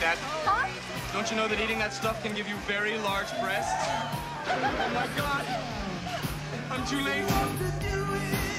that? Huh? Don't you know that eating that stuff can give you very large breasts? Oh my God! I'm too late.